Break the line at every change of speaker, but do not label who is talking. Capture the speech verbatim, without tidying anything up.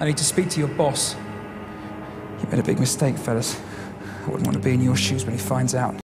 I need to speak to your boss.
You made a big mistake, fellas. I wouldn't want to be in your shoes when he finds out.